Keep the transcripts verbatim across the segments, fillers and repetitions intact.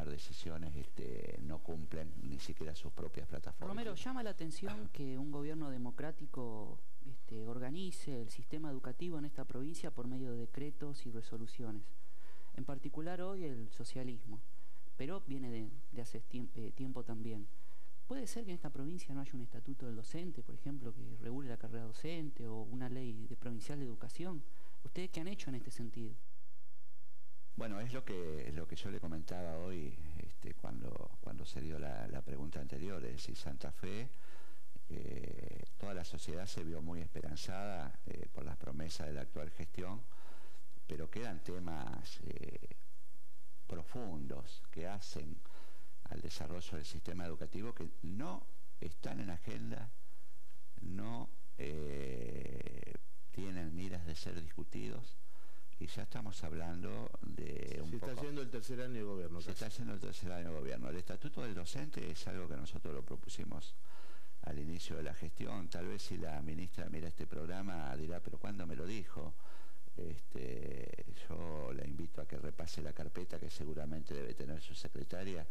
tomar decisiones este, no cumplen ni siquiera sus propias plataformas. Romero, llama la atención que un gobierno democrático este, organice el sistema educativo en esta provincia por medio de decretos y resoluciones. En particular hoy el socialismo, pero viene de, de hace tiemp eh, tiempo también. ¿Puede ser que en esta provincia no haya un estatuto del docente, por ejemplo, que regule la carrera docente o una ley de provincial de educación? ¿Ustedes qué han hecho en este sentido? Bueno, es lo que, lo que yo le comentaba hoy este, cuando, cuando se dio la, la pregunta anterior, es decir, Santa Fe, eh, toda la sociedad se vio muy esperanzada eh, por las promesas de la actual gestión, pero quedan temas eh, profundos que hacen al desarrollo del sistema educativo que no están en agenda, no eh, tienen miras de ser discutidos. Y ya estamos hablando de un Se está poco, haciendo el tercer año de gobierno. Se casi. está haciendo el tercer año de gobierno. El estatuto del docente es algo que nosotros lo propusimos al inicio de la gestión. Tal vez si la ministra mira este programa dirá, pero ¿cuándo me lo dijo? Este, yo la invito a que repase la carpeta que seguramente debe tener su secretaria.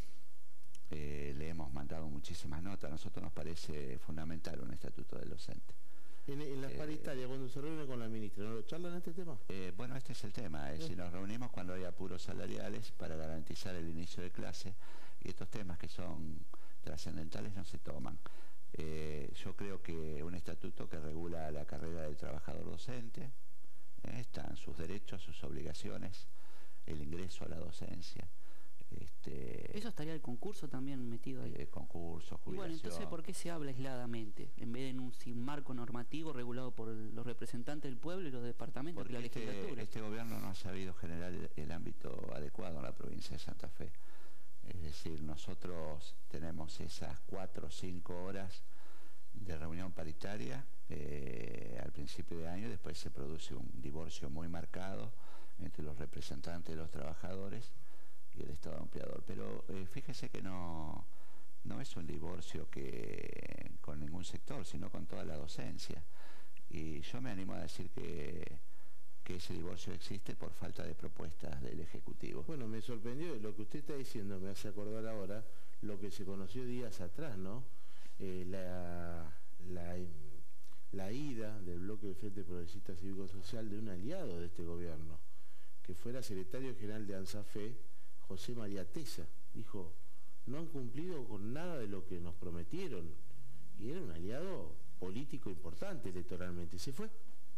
Eh, le hemos mandado muchísimas notas. A nosotros nos parece fundamental un estatuto del docente. En, en las Eh, paritarias, cuando se reúne con la ministra, ¿no lo charlan este tema? Eh, bueno, este es el tema, es decir, nos reunimos cuando hay apuros salariales para garantizar el inicio de clase y estos temas que son trascendentales no se toman. Eh, yo creo que un estatuto que regula la carrera del trabajador docente, eh, están sus derechos, sus obligaciones, el ingreso a la docencia. Este, Eso estaría el concurso también metido ahí. Eh, concurso, jubilación. Y bueno, entonces, ¿por qué se habla aisladamente? En vez de en un sin marco normativo regulado por los representantes del pueblo y los departamentos Porque de la este, legislatura. este gobierno no ha sabido generar el, el ámbito adecuado en la provincia de Santa Fe. Es decir, nosotros tenemos esas cuatro o cinco horas de reunión paritaria eh, al principio de año y después se produce un divorcio muy marcado entre los representantes de los trabajadores y el Estado empleador. Pero eh, fíjese que no, no es un divorcio que con ningún sector, sino con toda la docencia. Y yo me animo a decir que, que ese divorcio existe por falta de propuestas del Ejecutivo. Bueno, me sorprendió, lo que usted está diciendo me hace acordar ahora lo que se conoció días atrás, ¿no? Eh, la, la, la ida del bloque del Frente Progresista Cívico Social de un aliado de este gobierno, que fuera secretario general de ANSAFE, José María Tesa. Dijo, no han cumplido con nada de lo que nos prometieron. Y era un aliado político importante electoralmente. Se fue.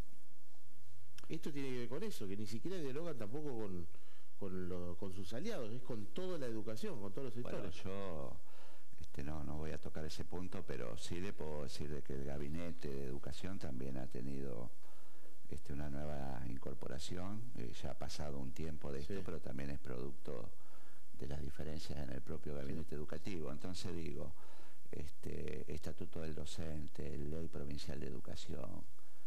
Esto tiene que ver con eso, que ni siquiera dialogan tampoco con, con, lo, con sus aliados, es con toda la educación, con todos los sectores. Bueno, yo este, no, no voy a tocar ese punto, pero sí le puedo decir de que el Gabinete de Educación también ha tenido este, una nueva incorporación. Eh, ya ha pasado un tiempo de esto, sí, pero también es producto de las diferencias en el propio Gabinete sí. Educativo. Entonces digo, este, Estatuto del Docente, Ley Provincial de Educación,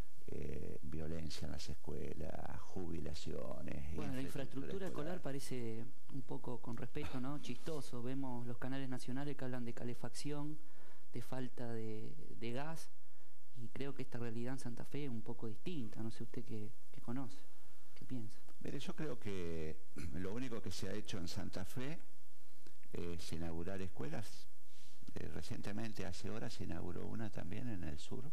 Eh, violencia en las escuelas, jubilaciones. Bueno, la infraestructura escolar parece un poco, con respeto, ¿no?, chistoso. Vemos los canales nacionales que hablan de calefacción, de falta de, de gas, y creo que esta realidad en Santa Fe es un poco distinta. No sé usted qué, qué conoce, qué piensa. Mire, yo creo que lo único que se ha hecho en Santa Fe es inaugurar escuelas. Eh, recientemente, hace horas, se inauguró una también en el sur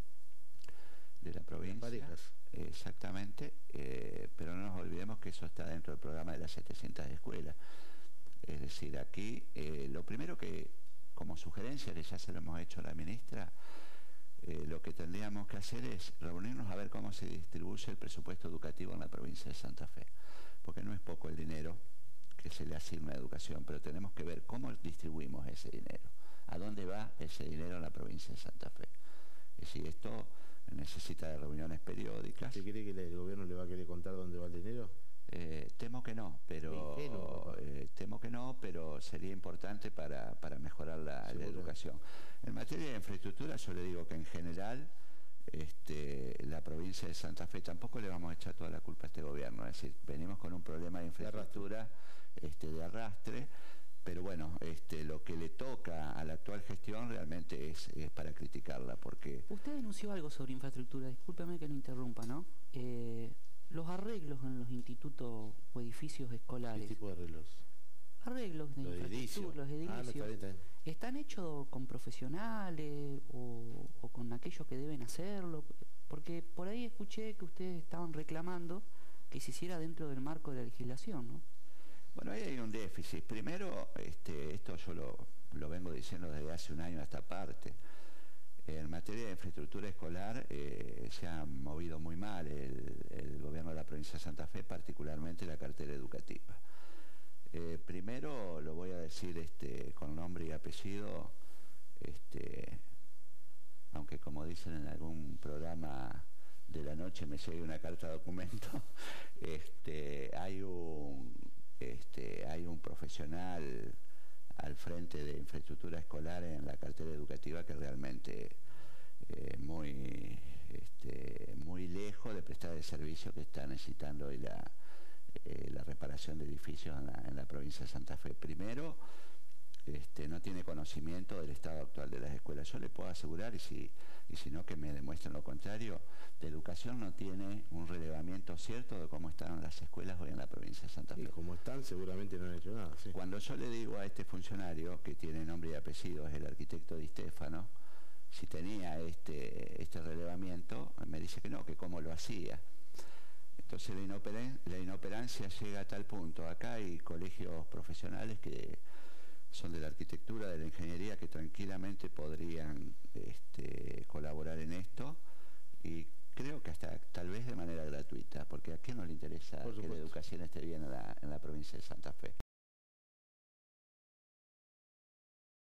de la provincia, eh, exactamente, eh, pero no nos olvidemos que eso está dentro del programa de las setecientas escuelas. Es decir, aquí eh, lo primero que, como sugerencia que ya se lo hemos hecho a la ministra, eh, lo que tendríamos que hacer es reunirnos a ver cómo se distribuye el presupuesto educativo en la provincia de Santa Fe, porque no es poco el dinero que se le asigna a educación, pero tenemos que ver cómo distribuimos ese dinero, a dónde va ese dinero en la provincia de Santa Fe. Es decir, esto necesita de reuniones periódicas. ¿Usted cree que el gobierno le va a querer contar dónde va el dinero? Eh, temo que no, pero ingenuo, eh, temo que no, pero sería importante para, para mejorar la, la educación. En materia de infraestructura, yo le digo que en general este, la provincia de Santa Fe tampoco le vamos a echar toda la culpa a este gobierno. Es decir, venimos con un problema de infraestructura este, de arrastre. Pero bueno, este, lo que le toca a la actual gestión realmente es, es para criticarla, porque... Usted denunció algo sobre infraestructura, discúlpeme que lo interrumpa, ¿no? Eh, los arreglos en los institutos o edificios escolares. ¿Qué tipo de arreglos? Arreglos de Lo Edilicio. los Ah, no, edilicios, está bien, está bien. ¿están hechos con profesionales o, o con aquellos que deben hacerlo? Porque por ahí escuché que ustedes estaban reclamando que se hiciera dentro del marco de la legislación, ¿no? Bueno, ahí hay un déficit. Primero, este, esto yo lo, lo vengo diciendo desde hace un año a esta parte. En materia de infraestructura escolar eh, se ha movido muy mal el, el gobierno de la provincia de Santa Fe, particularmente la cartera educativa. Eh, primero lo voy a decir este, con nombre y apellido, este, aunque como dicen en algún programa de la noche me llegue una carta de documento, este, hay un, este, hay un profesional al frente de infraestructura escolar en la cartera educativa que realmente eh, muy, este, muy lejos de prestar el servicio que está necesitando hoy la, eh, la reparación de edificios en la, en la provincia de Santa Fe. Primero, este, no tiene conocimiento del estado actual de las escuelas. Yo le puedo asegurar, y si, y si no que me demuestren lo contrario, de educación no tiene un relevamiento cierto de cómo están las escuelas hoy en la provincia de Santa Fe. Y como están, seguramente no han hecho nada. Sí. Cuando yo le digo a este funcionario, que tiene nombre y apellido, es el arquitecto Di Stefano, si tenía este, este relevamiento, me dice que no, que cómo lo hacía. Entonces la, inoperan la inoperancia llega a tal punto. Acá hay colegios profesionales que son de la arquitectura, de la ingeniería, que tranquilamente podrían este, colaborar en esto, y creo que hasta tal vez de manera gratuita, porque a quién no le interesa que la educación esté bien en la, en la provincia de Santa Fe.